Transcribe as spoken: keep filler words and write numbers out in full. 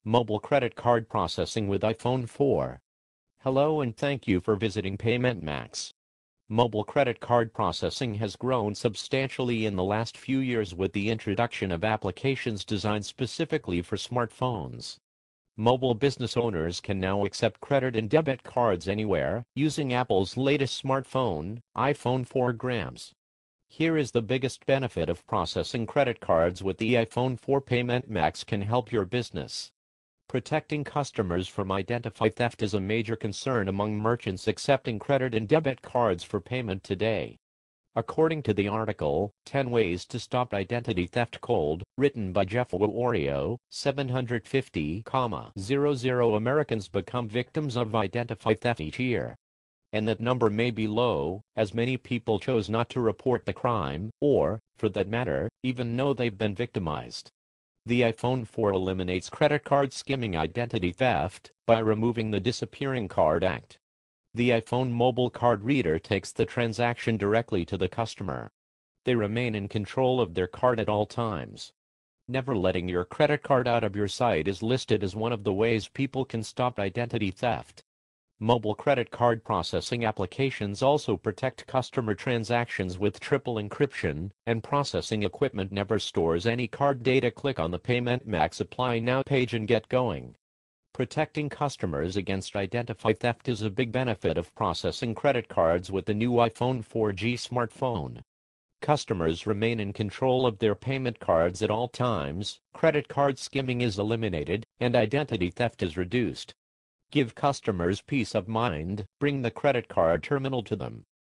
Mobile credit card processing with iPhone four. Hello and thank you for visiting PaymentMax. Mobile credit card processing has grown substantially in the last few years with the introduction of applications designed specifically for smartphones. Mobile business owners can now accept credit and debit cards anywhere using Apple's latest smartphone, iPhone four Grams. Here is the biggest benefit of processing credit cards with the iPhone four. PaymentMax can help your business. Protecting customers from identity theft is a major concern among merchants accepting credit and debit cards for payment today. According to the article, ten Ways to Stop Identity Theft Cold, written by Jeff Wario, seven hundred fifty thousand Americans become victims of identity theft each year. And that number may be low, as many people chose not to report the crime, or, for that matter, even know they've been victimized. The iPhone four eliminates credit card skimming identity theft by removing the Disappearing Card Act. The iPhone mobile card reader takes the transaction directly to the customer. They remain in control of their card at all times. Never letting your credit card out of your sight is listed as one of the ways people can stop identity theft. Mobile credit card processing applications also protect customer transactions with triple encryption, and processing equipment never stores any card data. Click on the PaymentMax Apply Now page and get going. Protecting customers against identity theft is a big benefit of processing credit cards with the new iPhone four G smartphone. Customers remain in control of their payment cards at all times, credit card skimming is eliminated, and identity theft is reduced. Give customers peace of mind, bring the credit card terminal to them.